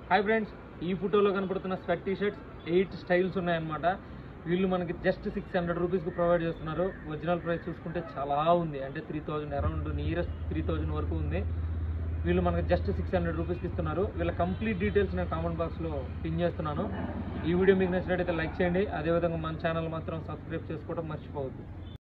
Hi friends, ఈ ఫోటోలో కనపడుతున్న స్వెట్ టీ షర్ట్స్ 8 స్టైల్స్ ఉన్నాయన్నమాట. వీళ్ళు మనకి జస్ట్ 600 రూపీస్కి ప్రొవైడ్ చేస్తున్నారు. ఒరిజినల్ ప్రైస్ చూసుకుంటే చాలా ఉంది, అంటే 3000 అరౌండ్ నియరెస్ట్ 3000 వరకు ఉంది. వీళ్ళు మనకి జస్ట్ 600 రూపీస్కి ఇస్తున్నారు. వీళ్ళ కంప్లీట్ డీటెయిల్స్ నేను కామెంట్ బాక్స్లో పిన్ చేస్తున్నాను. ఈ వీడియో మీకు నచ్చినట్టయితే లైక్ చేయండి. అదేవిధంగా మన ఛానల్ మాత్రం సబ్స్క్రైబ్ చేసుకోవడం మర్చిపోవద్దు.